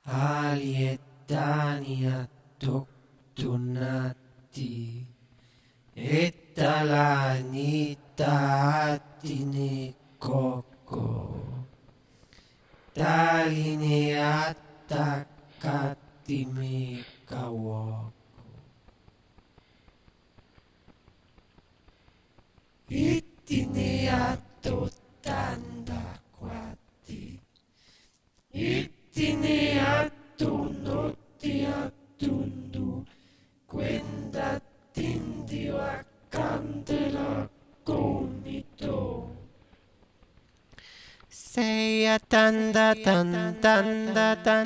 Alietania tuktunati Etalanita atine koko Taline attakatime kawoko Itine atotanda kwati Itine attunotti attundu Quenda tindio accandela conito Sei a tanda tan tanda tan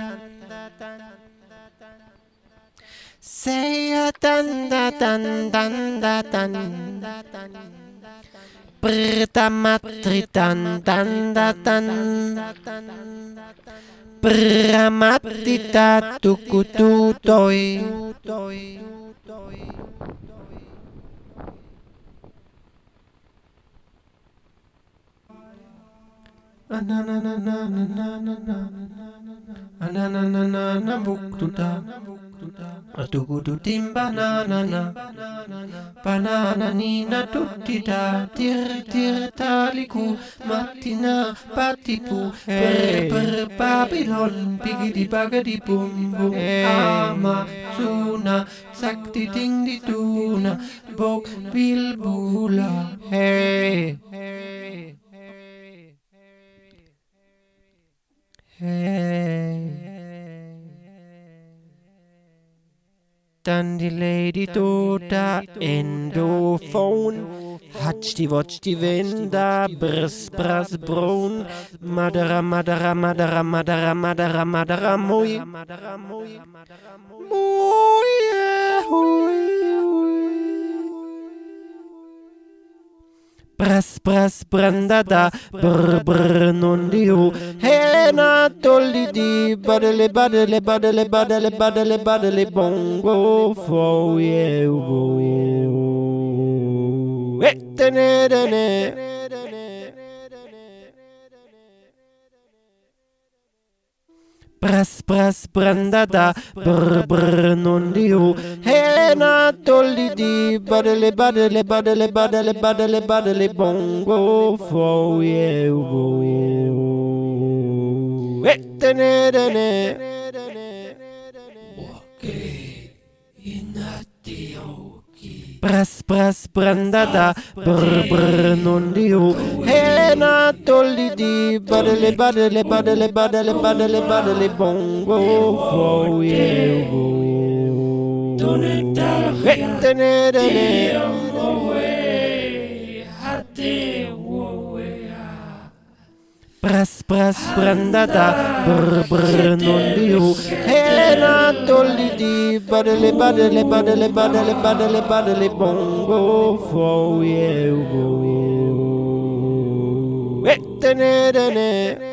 Sei a tanda tan tanda tan Prta matri tan tanda tan Pramatita tukututoi Ananana buktuta Atukututim banana Banana nina tuttita Tir tir taliku Mattina patipu Per Babylon Pigidi bagadi bum bum Amazuna Sakti ding di tuna Bok bilbula Hey Dann die Lady Tota Endophone Hatsch die Watch die Wenda Brs Bras Brun Madara Madara Madara Madara Madara Madara Mui Bras bras brandada brr brr non diu Hena tolli di badele badele badele badele badele badele bongo fo you Tenere Bras bras brandada brr brr non diu Hena tolli di badele badele badele badele badele badele bongo fo you Tenere Bras bras brandada brr brr non diu Hena tolli di badele badele badele badele badele badele bongo fo you Tenere Bras bras brandada brr brr non diu Hena tolli di badele badele badele badele badele badele bongo fo you Tenere